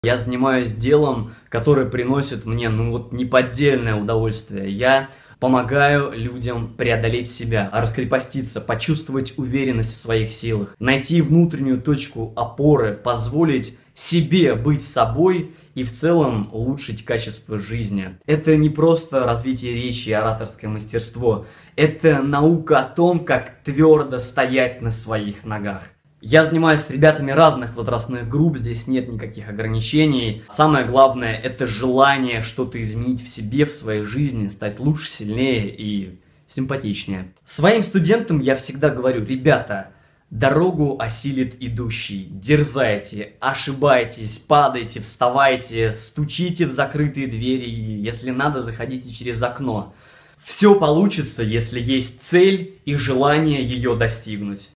Я занимаюсь делом, которое приносит мне, неподдельное удовольствие. Я помогаю людям преодолеть себя, раскрепоститься, почувствовать уверенность в своих силах, найти внутреннюю точку опоры, позволить себе быть собой и в целом улучшить качество жизни. Это не просто развитие речи и ораторское мастерство. Это наука о том, как твердо стоять на своих ногах. Я занимаюсь с ребятами разных возрастных групп, здесь нет никаких ограничений. Самое главное – это желание что-то изменить в себе, в своей жизни, стать лучше, сильнее и симпатичнее. Своим студентам я всегда говорю: ребята, дорогу осилит идущий. Дерзайте, ошибайтесь, падайте, вставайте, стучите в закрытые двери, если надо, заходите через окно. Все получится, если есть цель и желание ее достигнуть.